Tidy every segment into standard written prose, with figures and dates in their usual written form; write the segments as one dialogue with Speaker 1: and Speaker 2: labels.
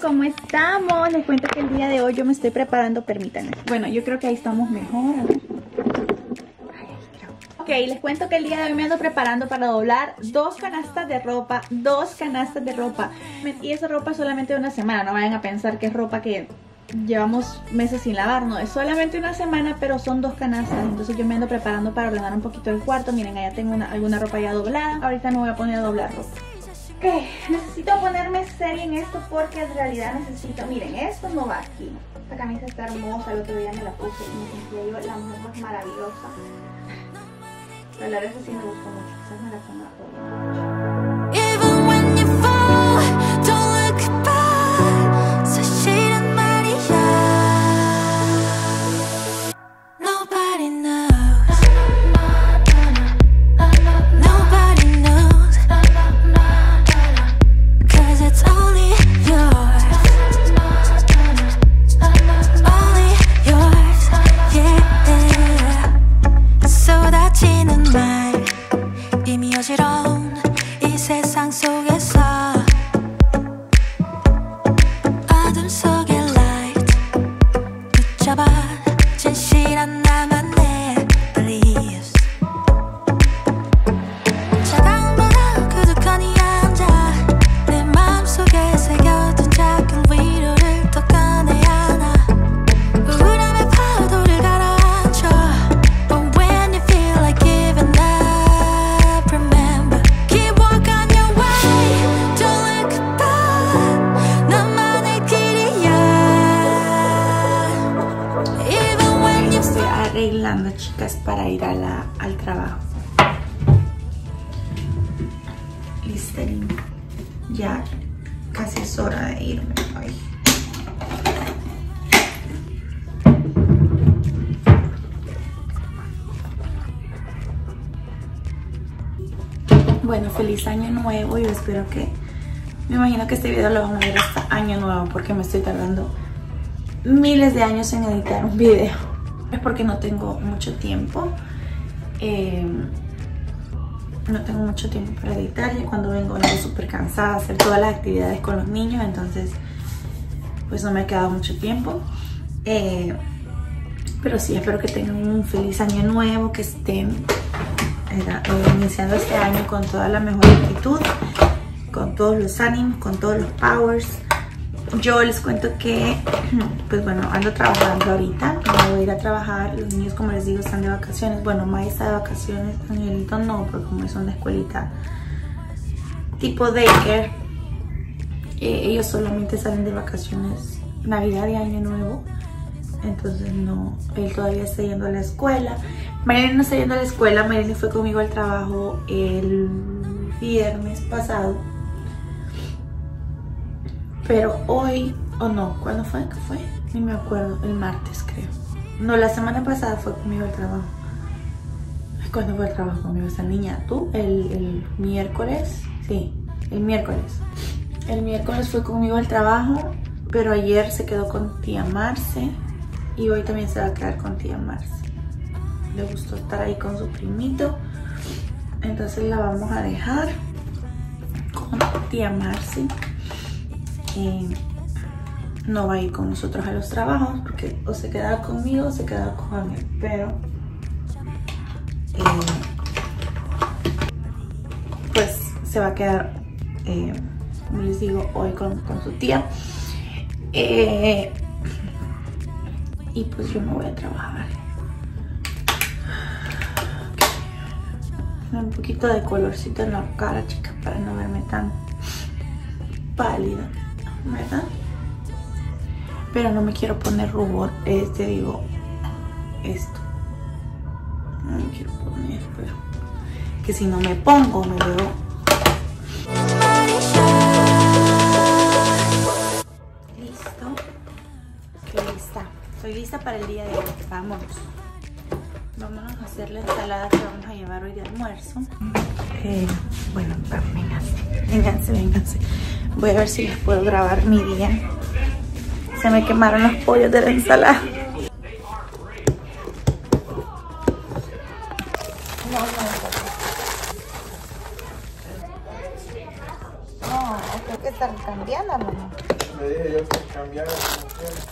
Speaker 1: ¿cómo estamos? Les cuento que el día de hoy yo me estoy preparando, permítanme. Bueno, yo creo que ahí estamos mejor, a ver. Ok, les cuento que el día de hoy me ando preparando para doblar dos canastas de ropa. Y esa ropa es solamente de una semana, no vayan a pensar que es ropa que llevamos meses sin lavar, no, es solamente una semana, pero son dos canastas. Entonces yo me ando preparando para ordenar un poquito el cuarto. Miren, allá tengo alguna ropa ya doblada. Ahorita me voy a poner a doblar ropa. Ok, necesito ponerme seria en esto porque en realidad necesito... Miren, esto no va aquí. Esta camisa está hermosa, el otro día me la puse y me sentía yo la mujer más maravillosa. Pero la verdad sí me gustó mucho, quizás me la ponga hoy. Arreglando, chicas, para ir al trabajo. Listerín. Ya casi es hora de irme hoy. Bueno, feliz año nuevo. Yo espero que... Me imagino que este video lo van a ver hasta año nuevo porque me estoy tardando miles de años en editar un video. Es porque no tengo mucho tiempo. No tengo mucho tiempo para editar. Y cuando vengo súper cansada a hacer todas las actividades con los niños. Entonces pues no me ha quedado mucho tiempo. Pero sí, espero que tengan un feliz año nuevo. Que estén iniciando este año con toda la mejor actitud, con todos los ánimos, con todos los powers. Yo les cuento que, pues bueno, ando trabajando ahorita. Me voy a ir a trabajar. Los niños, como les digo, están de vacaciones. Bueno, Maya está de vacaciones, Angelito no, porque como es una escuelita tipo daycare, ellos solamente salen de vacaciones Navidad y Año Nuevo. Entonces no, él todavía está yendo a la escuela. Marilyn no está yendo a la escuela. Marilyn fue conmigo al trabajo el viernes pasado. Pero hoy, o no, ¿cuándo fue? ¿Qué fue? Ni me acuerdo, el martes creo. No, la semana pasada fue conmigo al trabajo. ¿Cuándo fue el trabajo conmigo esa niña? ¿Tú? ¿El miércoles? Sí, el miércoles. El miércoles fue conmigo al trabajo, pero ayer se quedó con tía Marce. Y hoy también se va a quedar con tía Marce. Le gustó estar ahí con su primito. Entonces la vamos a dejar con tía Marce. No va a ir con nosotros a los trabajos porque o se queda conmigo o se queda con él, pero pues se va a quedar, como les digo, hoy con su tía. Y pues yo me voy a trabajar. Un poquito de colorcito en la cara, chicas, para no verme tan pálida, ¿verdad? Pero no me quiero poner rubor, digo, esto. No me quiero poner, pero que si no me pongo me veo. Listo. Ok, lista. Estoy lista para el día de hoy. Vámonos. Vámonos a hacer la ensalada que vamos a llevar hoy de almuerzo. Bueno, vénganse. Voy a ver si les puedo grabar mi día. Se me quemaron los pollos de la ensalada. No, tengo que estar cambiando, mamá.
Speaker 2: te dije yo que cambiara como quieras.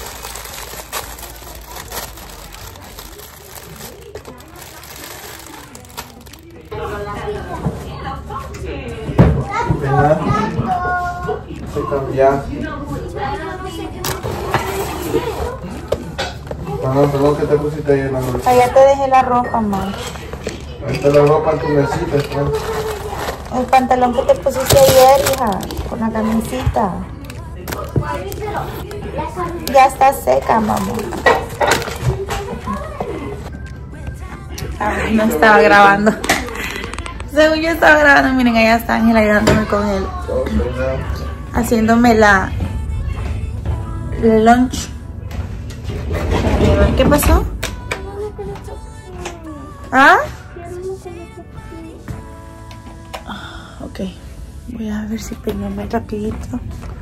Speaker 2: ¿Verdad? Se cambia. Perdón, ¿qué te pusiste ahí en la bolsa?
Speaker 1: Allá te dejé la ropa, mamá.
Speaker 2: Ahí está la ropa en tu mesita, pues.
Speaker 1: El pantalón que te pusiste ayer, hija, con la camisita. Ya está seca, mamá. Ay, no estaba grabando. Según yo estaba grabando, miren, allá está Ángel ayudándome con él. Haciéndome el lunch. ¿Qué pasó? ¿Ah? Ok, voy a ver si peinarme rapidito.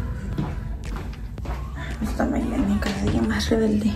Speaker 1: Esta mañana cada día más rebelde.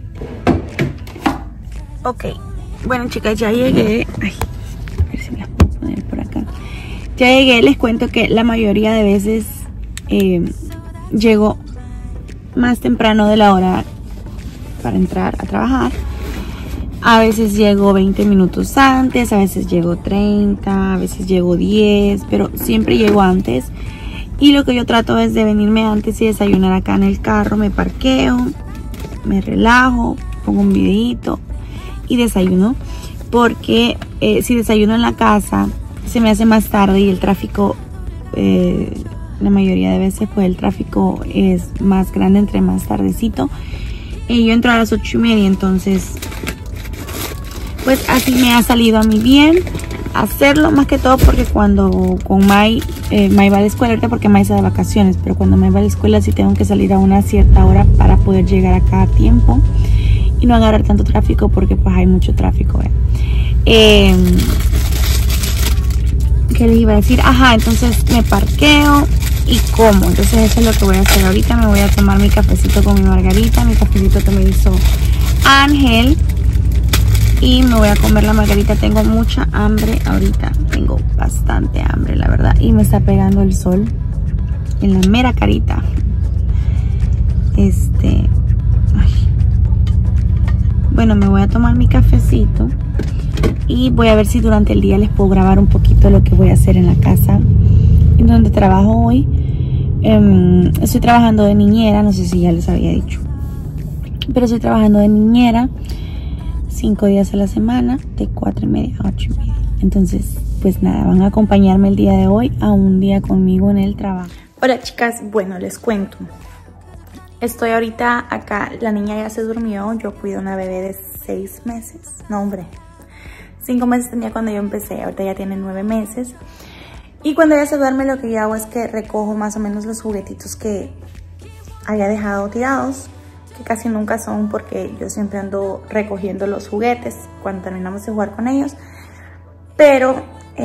Speaker 1: Ok, bueno chicas, ya llegué. Ay, a ver si me las puedo poner por acá. Ya llegué, les cuento que la mayoría de veces llego más temprano de la hora para entrar a trabajar. A veces llego 20 minutos antes, a veces llego 30, a veces llego 10, pero siempre llego antes. Y lo que yo trato es de venirme antes y desayunar acá en el carro. Me parqueo, me relajo, pongo un videito y desayuno. Porque si desayuno en la casa se me hace más tarde y el tráfico, la mayoría de veces pues el tráfico es más grande entre más tardecito. Y yo entro a las 8:30, entonces pues así me ha salido a mí bien hacerlo, más que todo porque cuando con Mai va a la escuela, ahorita porque Mai está de vacaciones, pero cuando Mai va a la escuela sí tengo que salir a una cierta hora para poder llegar acá a tiempo y no agarrar tanto tráfico, porque pues hay mucho tráfico. ¿Qué les iba a decir? Ajá, entonces me parqueo y como. Entonces eso es lo que voy a hacer ahorita. Me voy a tomar mi cafecito con mi margarita, mi cafecito que me hizo Ángel. Y me voy a comer la margarita. Tengo mucha hambre ahorita. Tengo bastante hambre, la verdad. Y me está pegando el sol en la mera carita. Ay. Bueno, me voy a tomar mi cafecito. Y voy a ver si durante el día les puedo grabar un poquito lo que voy a hacer en la casa en donde trabajo hoy. Estoy trabajando de niñera. No sé si ya les había dicho, pero estoy trabajando de niñera 5 días a la semana, de 4:30 a 8:30. Entonces, pues nada, van a acompañarme el día de hoy a un día conmigo en el trabajo. Hola chicas, bueno, les cuento. Estoy ahorita acá, la niña ya se durmió. Yo cuido una bebé de 6 meses. No, hombre, 5 meses tenía cuando yo empecé. Ahorita ya tiene 9 meses. Y cuando ella se duerme, lo que yo hago es que recojo más o menos los juguetitos que haya dejado tirados, que casi nunca son, porque yo siempre ando recogiendo los juguetes cuando terminamos de jugar con ellos. Pero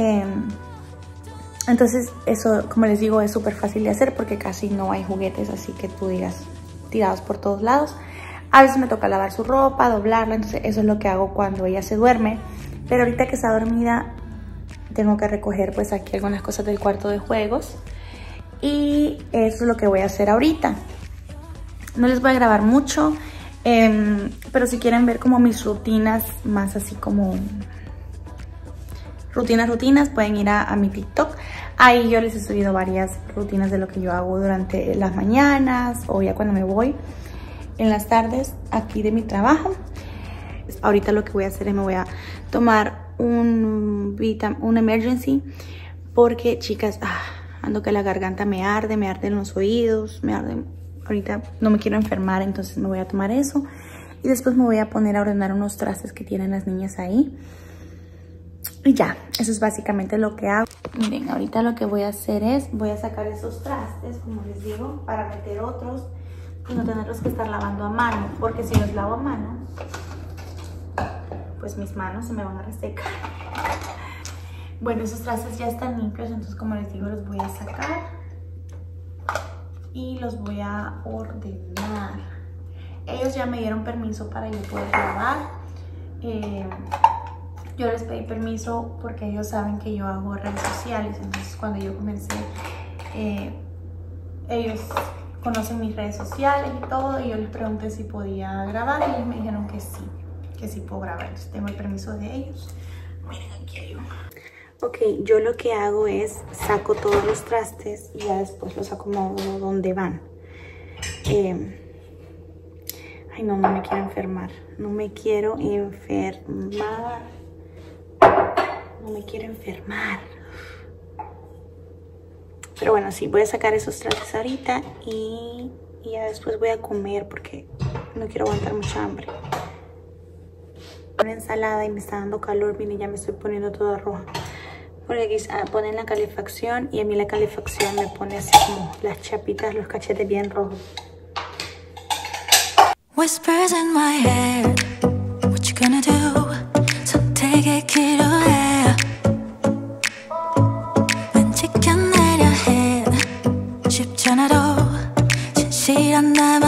Speaker 1: entonces eso, como les digo, es súper fácil de hacer porque casi no hay juguetes así que tú digas tirados por todos lados. A veces me toca lavar su ropa, doblarla, entonces eso es lo que hago cuando ella se duerme. Pero ahorita que está dormida tengo que recoger pues aquí algunas cosas del cuarto de juegos, y eso es lo que voy a hacer ahorita. No les voy a grabar mucho, pero si quieren ver como mis rutinas, más así como rutinas, pueden ir a mi TikTok. Ahí yo les he subido varias rutinas de lo que yo hago durante las mañanas o ya cuando me voy en las tardes aquí de mi trabajo. Ahorita lo que voy a hacer es me voy a tomar un emergency, porque chicas, ando que la garganta me arden los oídos, me arden. Ahorita no me quiero enfermar, entonces me voy a tomar eso. Y después me voy a poner a ordenar unos trastes que tienen las niñas ahí. Y ya, eso es básicamente lo que hago. Miren, ahorita lo que voy a hacer es, voy a sacar esos trastes, como les digo, para meter otros y no tenerlos que estar lavando a mano. Porque si los lavo a mano, pues mis manos se me van a resecar. Bueno, esos trastes ya están limpios, entonces como les digo, los voy a sacar y los voy a ordenar. Ellos ya me dieron permiso para yo poder grabar. Yo les pedí permiso porque ellos saben que yo hago redes sociales. Entonces cuando yo comencé, ellos conocen mis redes sociales y todo, y yo les pregunté si podía grabar y ellos me dijeron que sí puedo grabar. Entonces tengo el permiso de ellos. Miren, aquí hay uno. Ok, yo lo que hago es saco todos los trastes y ya después los acomodo donde van. Ay, no me quiero enfermar. No me quiero enfermar. No me quiero enfermar. Pero bueno, sí, voy a sacar esos trastes ahorita y ya después voy a comer porque no quiero aguantar mucha hambre. Una ensalada y me está dando calor, miren, ya me estoy poniendo toda roja. Porque aquí ponen la calefacción y a mí la calefacción me pone así como las chapitas, los cachetes bien rojos.
Speaker 3: Whispers in my head, what you gonna do? So take it, kid, away. 왠지 껴내려 해 쉽잖아도 진실한 나